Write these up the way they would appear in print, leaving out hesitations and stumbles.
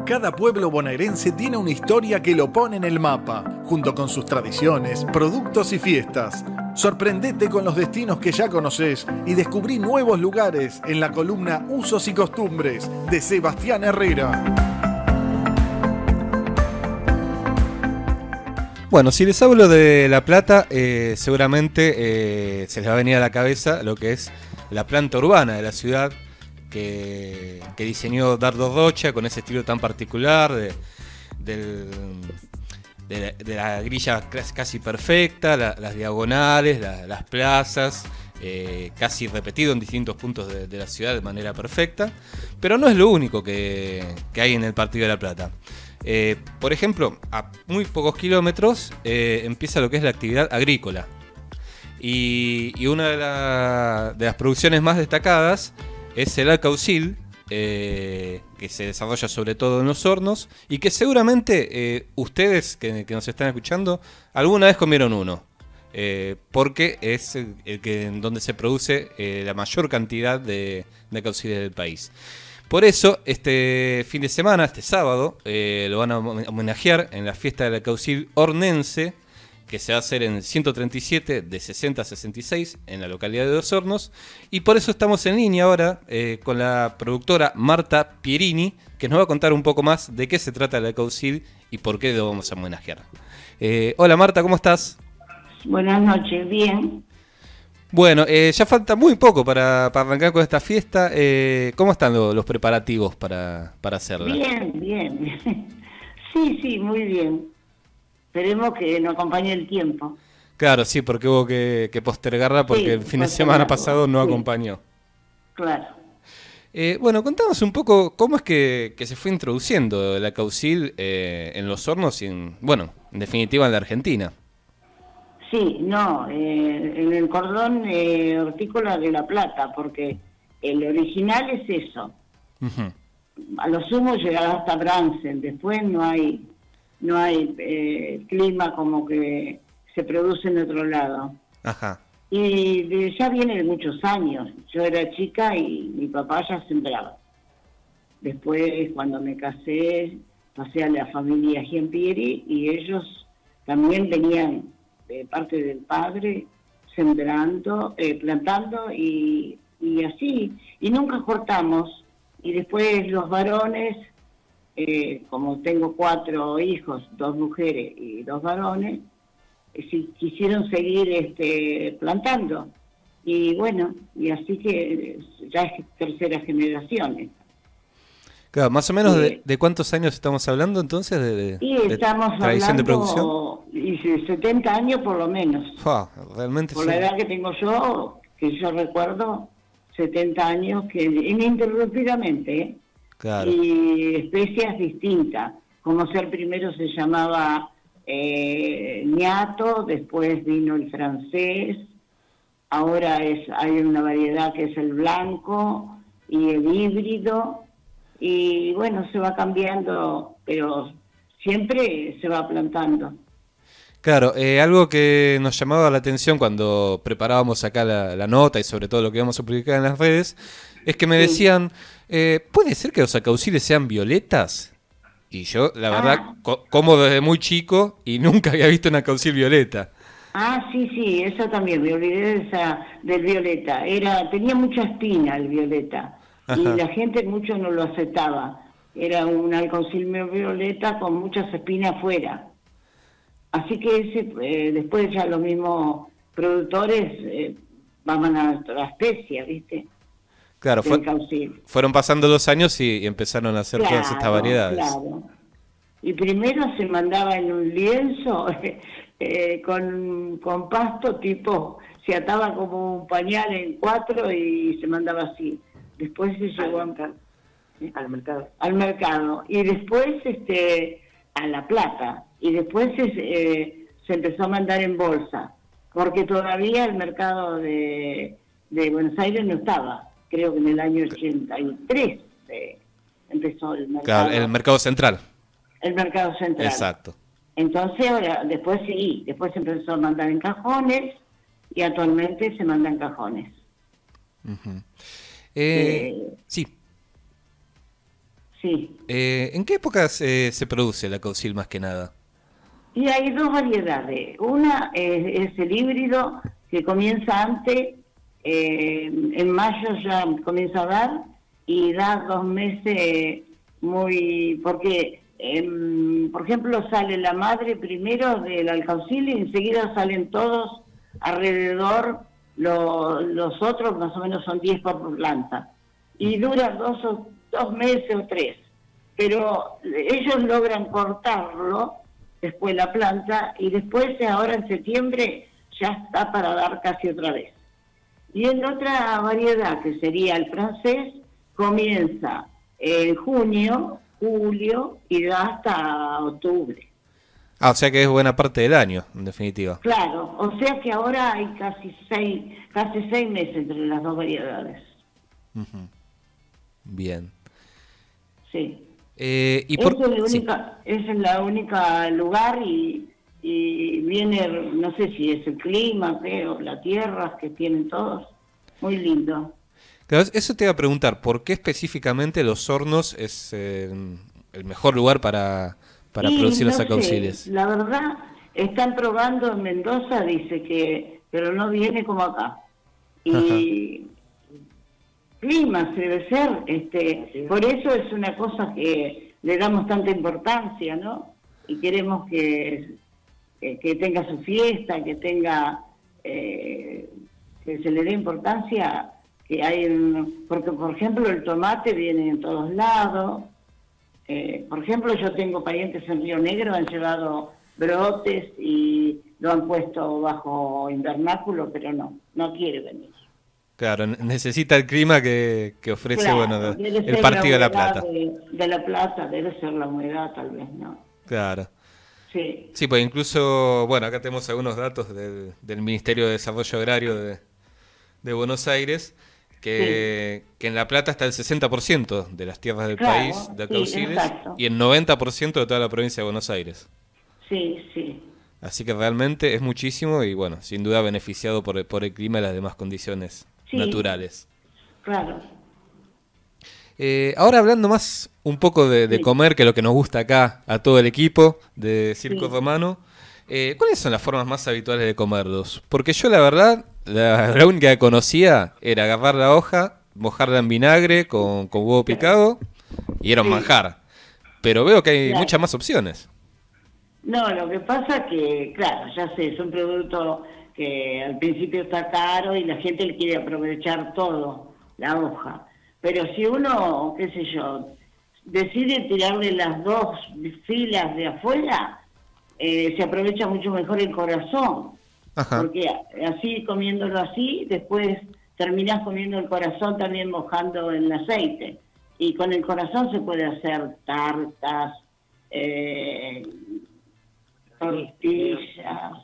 Cada pueblo bonaerense tiene una historia que lo pone en el mapa, junto con sus tradiciones, productos y fiestas. Sorprendete con los destinos que ya conoces y descubrí nuevos lugares en la columna Usos y Costumbres de Sebastián Herrera. Bueno, si les hablo de La Plata, seguramente se les va a venir a la cabeza lo que es la planta urbana de la ciudad que diseñó Dardo Rocha con ese estilo tan particular de la grilla casi perfecta, las diagonales, las plazas, casi repetido en distintos puntos de la ciudad de manera perfecta, pero no es lo único que hay en el Partido de La Plata. Por ejemplo, a muy pocos kilómetros empieza lo que es la actividad agrícola y una de las producciones más destacadas es el alcaucil, que se desarrolla sobre todo en los hornos y que seguramente ustedes que nos están escuchando alguna vez comieron uno, porque es en donde se produce la mayor cantidad de alcauciles del país. Por eso, este fin de semana, este sábado, lo van a homenajear en la fiesta del alcaucil hornense, que se va a hacer en el 137 de 60 a 66 en la localidad de Los Hornos. Y por eso estamos en línea ahora con la productora Marta Pierini, que nos va a contar un poco más de qué se trata el alcaucil y por qué lo vamos a homenajear. Hola Marta, ¿cómo estás? Buenas noches, bien. Bueno, ya falta muy poco para arrancar con esta fiesta. ¿Cómo están los preparativos para hacerla? Bien, bien. Sí, muy bien. Esperemos que nos acompañe el tiempo. Claro, sí, porque hubo que postergarla porque el fin de semana pasado no acompañó. Claro. Bueno, contanos un poco cómo es que se fue introduciendo el alcaucil en Los Hornos y en definitiva en la Argentina. Sí, no, en el cordón hortícola de La Plata, porque el original es eso. Uh-huh. A lo sumo llegará hasta Bransen, después no hay clima como que se produce en otro lado. Ajá. Y ya viene de muchos años. Yo era chica y mi papá ya sembraba. Después, cuando me casé, pasé a la familia Giampieri y ellos también venían de parte del padre sembrando, plantando y así. Y nunca cortamos. Y después los varones, como tengo 4 hijos, 2 mujeres y 2 varones, quisieron seguir plantando. Y bueno, y así que ya es tercera generación. Claro, más o menos de cuántos años estamos hablando entonces de estamos tradición hablando, de producción. Y 70 años por lo menos. Realmente por la edad que tengo yo, que yo recuerdo, 70 años que ininterrumpidamente, ¿eh? Claro. Y especies distintas, como el primero se llamaba ñato, después vino el francés, ahora hay una variedad que es el blanco y el híbrido, y bueno, se va cambiando, pero siempre se va plantando. Claro, algo que nos llamaba la atención cuando preparábamos acá la nota y sobre todo lo que íbamos a publicar en las redes, es que me decían, ¿puede ser que los alcauciles sean violetas? Y yo, la verdad, como desde muy chico y nunca había visto un alcaucil violeta. Sí, eso también, me olvidé del violeta. Tenía mucha espina el violeta. Ajá. Y la gente mucho no lo aceptaba. Era un alcaucil violeta con muchas espinas afuera. Así que después ya los mismos productores van a otra especie, ¿viste? Claro, fueron pasando los años y empezaron a hacer todas estas variedades. Claro. Y primero se mandaba en un lienzo con pasto tipo, se ataba como un pañal en 4 y se mandaba así. Después se llevó al mercado. Al mercado. Y después a La Plata. Y después se empezó a mandar en bolsa. Porque todavía el mercado de Buenos Aires no estaba. Creo que en el año 83 empezó el mercado. Claro, el mercado central. El mercado central. Exacto. Entonces, ahora, después se empezó a mandar en cajones y actualmente se manda en cajones. Uh-huh. Sí. sí. ¿En qué épocas se produce la caucil más que nada? Y hay dos variedades. Una es el híbrido, que comienza antes, en mayo ya comienza a dar, y da 2 meses porque, por ejemplo, sale la madre primero del alcaucil y enseguida salen todos alrededor, los otros más o menos son 10 por planta. Y dura 2 meses o 3. Pero ellos logran cortarlo después la planta, y después ahora en septiembre ya está para dar casi otra vez. Y en otra variedad, que sería el francés, comienza en junio, julio y da hasta octubre. Ah, o sea que es buena parte del año, en definitiva. Claro, o sea que ahora hay casi seis meses entre las dos variedades. Ujú. Bien. Sí. ¿Y Esa es la única lugar, y viene, no sé si es el clima, creo, la tierra que tienen todos, muy lindo. Claro, eso te iba a preguntar, ¿por qué específicamente Los Hornos es el mejor lugar para producir los alcauciles? La verdad, están probando en Mendoza, dice pero no viene como acá. Y clima debe ser, por eso es una cosa que le damos tanta importancia, ¿no? Y queremos que tenga su fiesta, que tenga, que se le dé importancia, que hay, porque por ejemplo el tomate viene en todos lados. Por ejemplo, yo tengo parientes en Río Negro, han llevado brotes y lo han puesto bajo invernáculo, pero no quiere venir. Claro, necesita el clima que ofrece, Claro, el partido de La Plata. De La Plata, debe ser la humedad, tal vez, ¿no? Claro. Sí. Sí, pues incluso, bueno, acá tenemos algunos datos del Ministerio de Desarrollo Agrario de Buenos Aires, que en La Plata está el 60% de las tierras del país de alcauciles, y el 90% de toda la provincia de Buenos Aires. Sí, sí. Así que realmente es muchísimo y, bueno, sin duda beneficiado por el clima y las demás condiciones naturales. Claro. Ahora hablando más un poco de comer, que es lo que nos gusta acá a todo el equipo de Circo Romano, ¿cuáles son las formas más habituales de comerlos? Porque yo la verdad, la única que conocía era agarrar la hoja, mojarla en vinagre con huevo picado y era un manjar. Pero veo que hay muchas más opciones. No, lo que pasa que, claro, ya sé, es un producto que al principio está caro y la gente le quiere aprovechar todo, la hoja. Pero si uno, qué sé yo, decide tirarle las 2 filas de afuera, se aprovecha mucho mejor el corazón. Ajá. Porque así, comiéndolo así, después terminás comiendo el corazón también mojando en el aceite. Y con el corazón se puede hacer tartas, tortillas.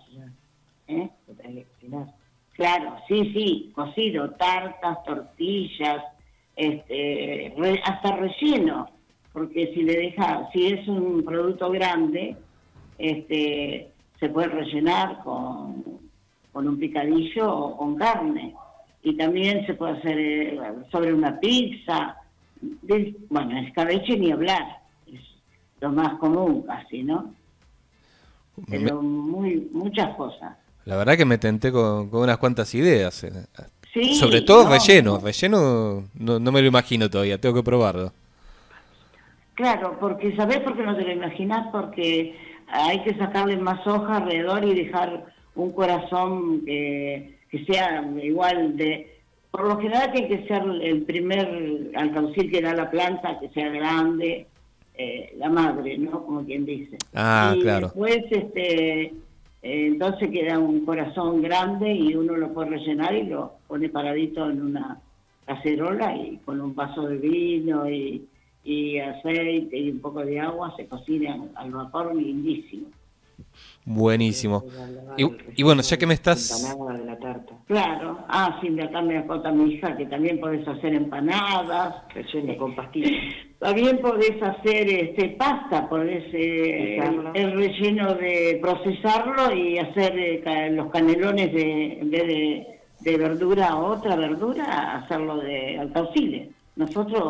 Claro, sí, cocido, tartas, tortillas, hasta relleno, porque si es un producto grande, se puede rellenar con un picadillo o con carne, y también se puede hacer sobre una pizza. Bueno, escabeche ni hablar, es lo más común casi, ¿no? Pero muchas cosas. La verdad que me tenté con unas cuantas ideas. Sí, sobre todo relleno no me lo imagino todavía, tengo que probarlo. Claro, porque ¿sabés por qué no te lo imaginás? Porque hay que sacarle más hoja alrededor y dejar un corazón que sea igual de... Por lo general tiene que ser el primer alcaucil que da la planta, que sea grande, la madre, ¿no? Como quien dice. Ah, y claro. Después, entonces queda un corazón grande y uno lo puede rellenar y lo pone paradito en una cacerola y con un vaso de vino y aceite y un poco de agua se cocina al vapor, lindísimo. Buenísimo. Y bueno, ya que me estás... Empanada de la tarta. Claro. Sí, de acá me acota mi hija que también podés hacer empanadas. Relleno con pastillas. También podés hacer pasta, podés el relleno de procesarlo y hacer los canelones en vez de verdura o otra verdura, hacerlo de alcauciles. Nosotros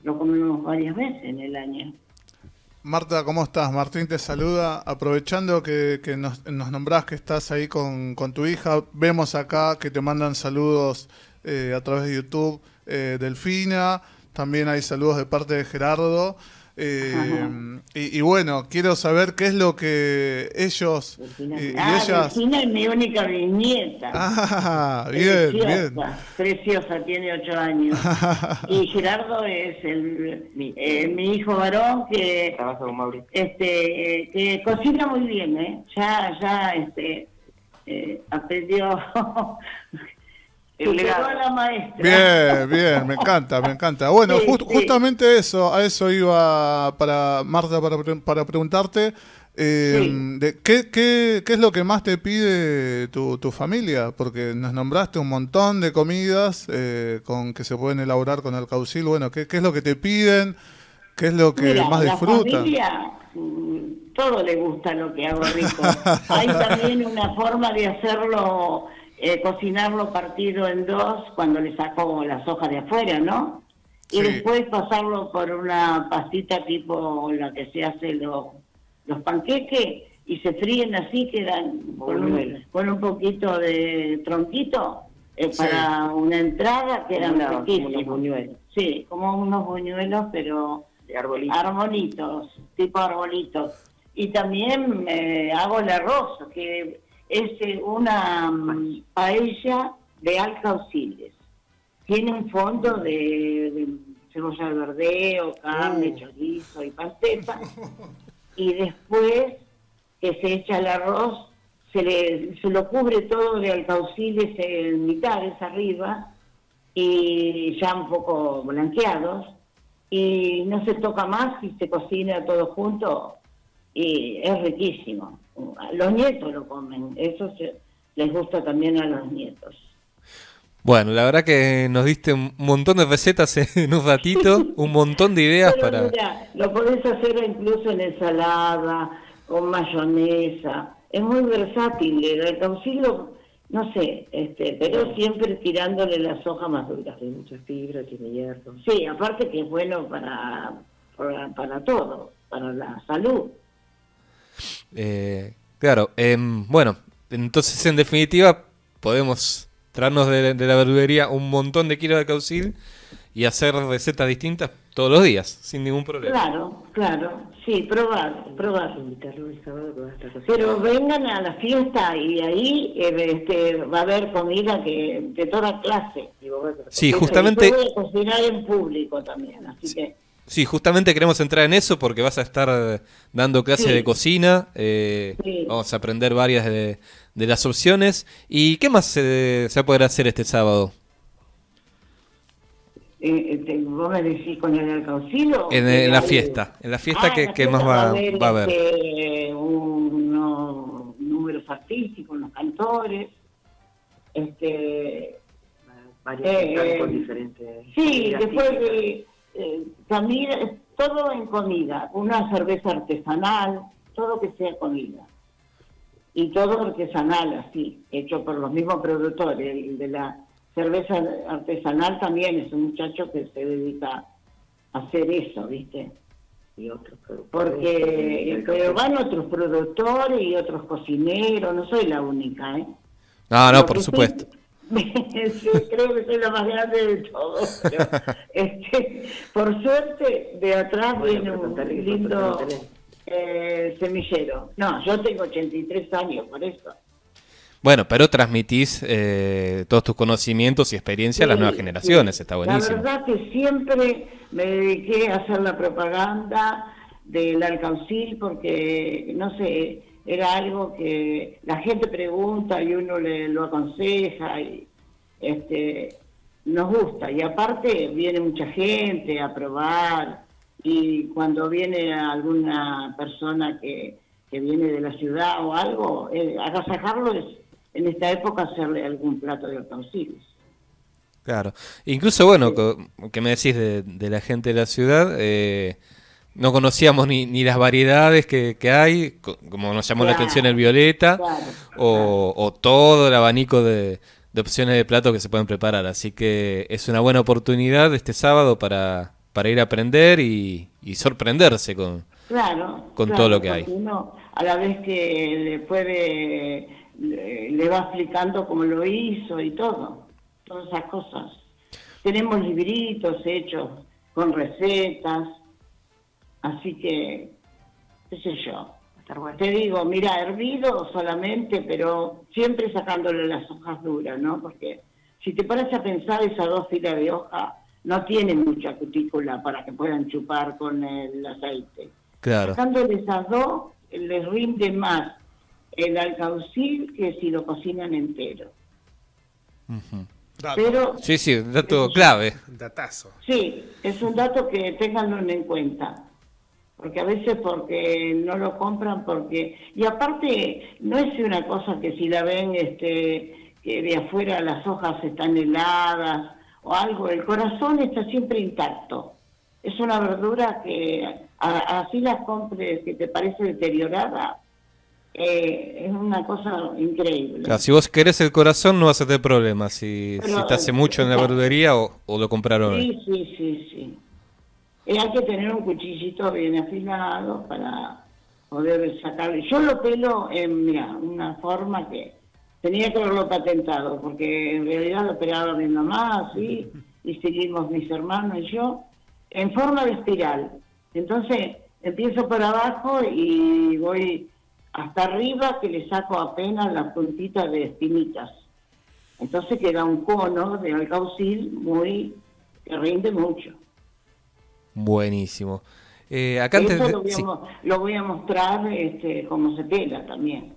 lo comemos varias veces en el año. Marta, ¿cómo estás? Martín te saluda. Aprovechando que nos nombrás que estás ahí con tu hija, vemos acá que te mandan saludos a través de YouTube, Delfina, también hay saludos de parte de Gerardo. Y bueno, quiero saber qué es lo que ellos y ellas... Delfina es mi única bisnieta. Bien, preciosa, bien. Preciosa, tiene 8 años. Y Gerardo es mi hijo varón que trabaja con Mauri. Que cocina muy bien, ya aprendió. Superó a la maestra. Bien, me encanta. Bueno, Sí, sí. justamente a eso iba para Marta para preguntarte de qué es lo que más te pide tu familia, porque nos nombraste un montón de comidas con que se pueden elaborar con alcaucil. Bueno, ¿qué es lo que te piden? ¿Qué es lo que Mira, más disfrutan? La familia, todo le gusta lo que hago rico. Hay también una forma de hacerlo, cocinarlo partido en dos cuando le saco las hojas de afuera, ¿no? Y Sí. después pasarlo por una pastita tipo la que se hace los panqueques y se fríen así, quedan con un poquito de tronquito para una entrada, quedan riquísimos. Unos buñuelos. Sí, como unos buñuelos, pero De arbolito. arbolitos, tipo arbolitos. Y también hago el arroz, que es una paella de alcauciles. Tiene un fondo de cebolla de verdeo, carne, chorizo y panceta. Y después que se echa el arroz, se lo cubre todo de alcauciles en mitades arriba, y ya un poco blanqueados, y no se toca más y se cocina todo junto, y es riquísimo. Los nietos lo comen, eso les gusta también a los nietos. Bueno, la verdad que nos diste un montón de recetas en un ratito, un montón de ideas Pero para... mira, lo podés hacer incluso en ensalada, con mayonesa, es muy versátil, el alcaucilo, no sé, pero siempre tirándole las hojas más duras. Tiene mucha fibra, tiene hierro. Sí, aparte que es bueno para todo, para la salud. Claro, bueno, entonces en definitiva podemos traernos de la verdulería un montón de kilos de caucil y hacer recetas distintas todos los días, sin ningún problema. Claro, sí, probar. Invitarlo el sábado que va a estar cocinando. Pero vengan a la fiesta y ahí va a haber comida de toda clase. Y vos vas a- Sí, Yo justamente... voy a cocinar en público también, así que... Sí, justamente queremos entrar en eso porque vas a estar dando clases Sí. de cocina, Sí. vamos a aprender varias de las opciones. ¿Y qué más se va a poder hacer este sábado? ¿Vos me decís con el alcaucilo? En la fiesta, en la ¿qué fiesta más va a va haber? Unos números artísticos, unos cantores, Varios sectores con diferentes... sí, después artísticas. también todo en comida, una cerveza artesanal, todo que sea comida. Y todo artesanal, así, hecho por los mismos productores. El de la cerveza artesanal también es un muchacho que se dedica a hacer eso, ¿viste? Y otros productores. Porque pero van otros productores y otros cocineros, no soy la única, ¿eh? No, Lo por que supuesto. sí, creo que soy la más grande de todos. Pero, por suerte, de atrás Bueno, viene un preguntale qué lindo foto tenés. semillero. No, yo tengo 83 años, por eso. Bueno, pero transmitís todos tus conocimientos y experiencia a las Sí, nuevas generaciones, sí. está buenísimo. La verdad que siempre me dediqué a hacer la propaganda del alcaucil porque, no sé, era algo que la gente pregunta y uno lo aconseja y nos gusta. Y aparte viene mucha gente a probar y cuando viene alguna persona que viene de la ciudad o algo, agasajarlo es en esta época hacerle algún plato de alcauciles. Claro. Incluso, bueno, que me decís de la gente de la ciudad, no conocíamos ni las variedades que hay, como nos llamó la Claro, atención el violeta, claro. o todo el abanico de opciones de plato que se pueden preparar. Así que es una buena oportunidad este sábado para para ir a aprender y sorprenderse con Claro, todo lo que hay. porque uno a la vez que le va explicando cómo lo hizo y todo, todas esas cosas. Tenemos libritos hechos con recetas, así que, qué sé yo. Estar bueno. Te digo, mira, hervido solamente, pero siempre sacándole las hojas duras, ¿no? Porque si te paras a pensar, esas 2 filas de hoja no tienen mucha cutícula para que puedan chupar con el aceite. Claro. Sacándole esas 2, les rinde más el alcaucil que si lo cocinan entero. Ujú. Dato. Pero Sí, dato clave. Datazo. sí, es un dato que ténganlo en cuenta. Porque a veces porque no lo compran, y aparte no es una cosa que si la ven que de afuera las hojas están heladas o algo, el corazón está siempre intacto. Es una verdura que así las compres que te parece deteriorada, es una cosa increíble. Claro, si vos querés el corazón no vas a tener problemas si Pero, te hace mucho en la verdulería o lo compraron hoy. Sí. Hay que tener un cuchillito bien afilado para poder sacarlo. Yo lo pelo en, una forma que tenía que haberlo patentado, porque en realidad lo pelaba mi mamá, así, y seguimos mis hermanos y yo, en forma de espiral. Entonces, empiezo por abajo y voy hasta arriba, que le saco apenas la puntita de espinitas. Entonces queda un cono de alcaucil que rinde mucho. Buenísimo. Acá antes Eso lo voy a mostrar cómo se pela también.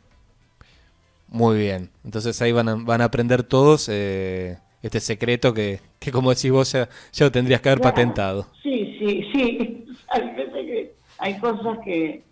Muy bien. Entonces ahí van a aprender todos este secreto que como decís vos ya lo tendrías que haber Claro. patentado. Sí. Hay veces que hay cosas que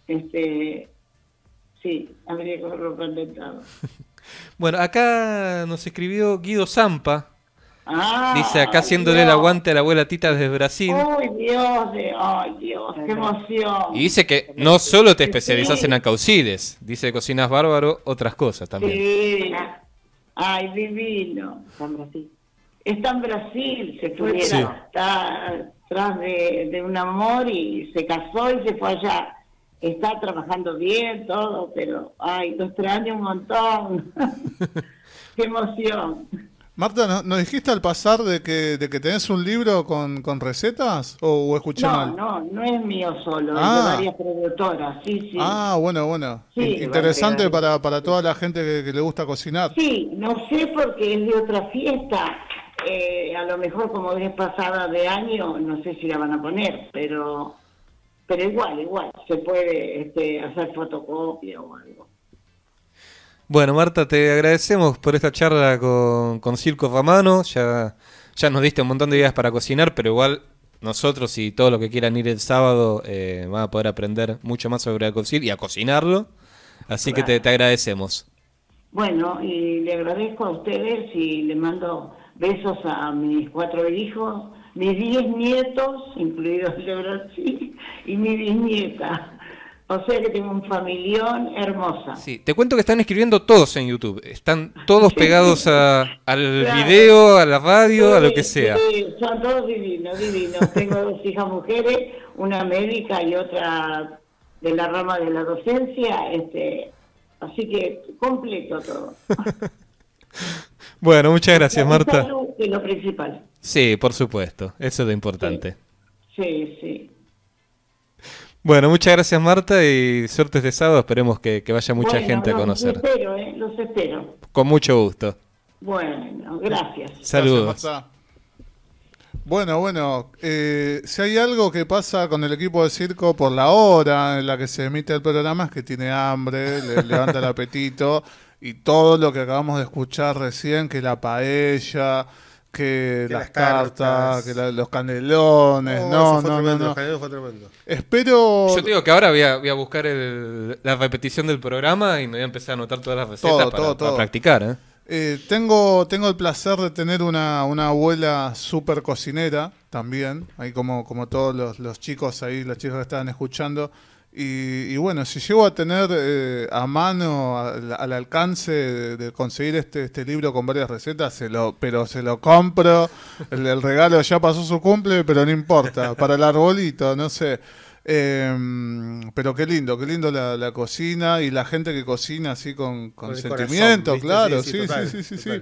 sí, habría que haberlo patentado. Bueno, acá nos escribió Guido Zampa. Ah, Dice acá haciéndole el aguante a la abuela Tita desde Brasil. ¡Ay, Dios! ¡Qué emoción! Y dice que no solo te especializás en alcauciles, dice que cocinas bárbaro, otras cosas también. Sí. ¡Ay, divino! San Brasil. Está en Brasil, se fue, Sí. está atrás de un amor y se casó y se fue allá. Está trabajando bien, todo, pero, ay, lo extraño un montón. ¡Qué emoción! Marta, ¿nos dijiste al pasar de que tenés un libro con recetas o escuché mal? No es mío solo, es de Ah. varias productoras, sí. Ah, bueno. Sí, Interesante para toda la gente que le gusta cocinar. Sí, no sé porque es de otra fiesta, a lo mejor como es pasada de año, no sé si la van a poner, pero igual, se puede hacer fotocopia o algo. Bueno, Marta, te agradecemos por esta charla con Circo Romano. Ya nos diste un montón de ideas para cocinar, pero igual nosotros y todos los que quieran ir el sábado van a poder aprender mucho más sobre alcaucil y a cocinarlo. Así que te agradecemos. Bueno, y le agradezco a ustedes y le mando besos a mis 4 hijos, mis 10 nietos, incluidos el de Brasil, y mi bisnieta. O sea que tengo un familión hermosa. Sí, te cuento que están escribiendo todos en YouTube. Están todos pegados al Claro. video, a la radio, a lo que sea. Sí, son todos divinos. Tengo 2 hijas mujeres, una médica y otra de la rama de la docencia, así que completo todo. Bueno, muchas gracias, Marta. Salud, que es lo principal. Sí, por supuesto. Eso es lo importante. Sí. Bueno, muchas gracias, Marta, y suerte este sábado. Esperemos que vaya mucha Bueno, gente a no, conocer. Los espero. Con mucho gusto. Bueno, gracias. Saludos. Gracias, Marta. Bueno, si hay algo que pasa con el equipo de circo por la hora en la que se emite el programa es que tiene hambre, le levanta el apetito y todo lo que acabamos de escuchar recién, que la paella, que Que las las tartas, tartas. que los canelones, Eso fue tremendo, no. el jaleo fue tremendo. Espero Yo te digo que ahora voy a buscar la repetición del programa y me voy a empezar a anotar todas las recetas para todo. practicar. ¿eh? tengo el placer de tener una abuela súper cocinera también, ahí como todos los chicos ahí, los chicos que estaban escuchando, Y bueno, si llego a tener a mano, al alcance de conseguir este libro con varias recetas, pero se lo compro. El regalo ya pasó su cumple, pero no importa. Para el arbolito, no sé. Pero qué lindo la cocina y la gente que cocina así con sentimiento, corazón, claro. sí, Sí, total, sí. total.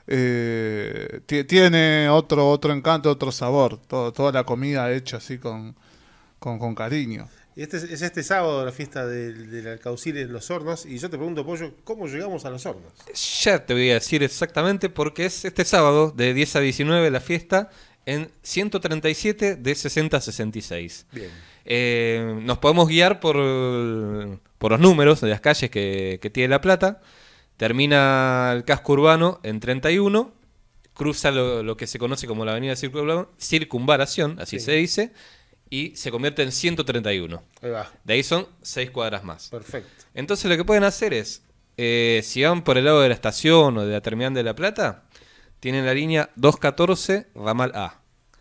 Tiene otro encanto, otro sabor. Toda la comida hecha así con cariño. Y este sábado la fiesta del Alcaucil en Los Hornos. Y yo te pregunto, Pollo, ¿cómo llegamos a Los Hornos? Ya te voy a decir exactamente porque es este sábado de 10 a 19 la fiesta en 137 de 60 a 66. Bien. Nos podemos guiar por los números de las calles que tiene La Plata. Termina el casco urbano en 31, cruza lo que se conoce como la avenida Circunvalación, así Sí. se dice, y se convierte en 131. Ahí va. De ahí son 6 cuadras más. Perfecto. Entonces lo que pueden hacer es, si van por el lado de la estación o de la terminal de La Plata, tienen la línea 214 ramal A.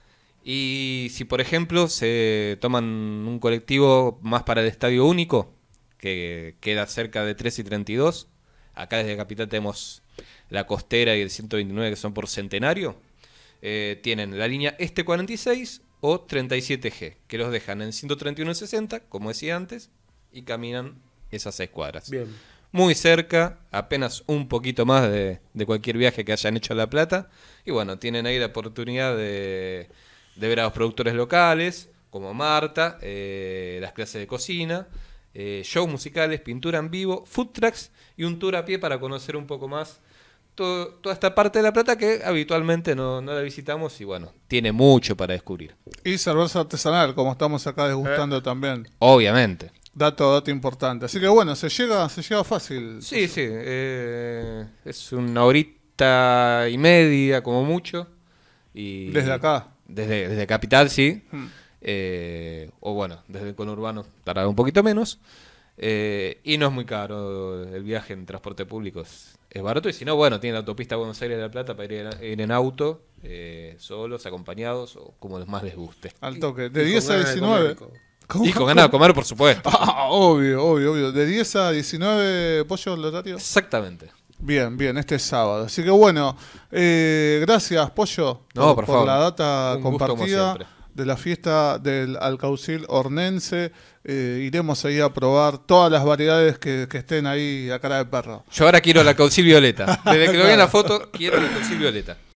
Y si por ejemplo se toman un colectivo más para el Estadio Único, que queda cerca de 3 y 32, acá desde Capital tenemos la Costera y el 129 que son por Centenario, tienen la línea Este 46 o 37G, que los dejan en 131.60, como decía antes, y caminan esas 6 cuadras. Bien. Muy cerca, apenas un poquito más de cualquier viaje que hayan hecho a La Plata. Y bueno, tienen ahí la oportunidad de ver a los productores locales, como Marta, las clases de cocina, shows musicales, pintura en vivo, food trucks y un tour a pie para conocer un poco más toda esta parte de La Plata que habitualmente no la visitamos y bueno, tiene mucho para descubrir. Y cerveza artesanal, como estamos acá degustando también. Obviamente. Dato importante. Así que bueno, se llega fácil. Sí, es una horita y media como mucho. Y Desde acá. Desde Capital, sí. Hmm. O bueno, desde el conurbano tarda un poquito menos. Y no es muy caro. El viaje en transporte público es barato. Y si no, bueno, tiene la autopista Buenos Aires de La Plata para ir en auto, solos, acompañados o como más les guste. Al toque. De Y 10 con a ganas de 19. comer, ¿Cómo? Y con ganas de comer, por supuesto. Ah, obvio. De 10 a 19, Pollo, el horario. Exactamente. Bien, este sábado. Así que bueno, gracias, Pollo, No, por favor. la data Un gusto, como compartida siempre. de la fiesta del Alcaucil Hornense. Iremos ahí a probar todas las variedades que estén ahí a cara de perro. Yo ahora quiero la Alcaucil Violeta. Desde que lo vi en la foto, quiero la Alcaucil Violeta.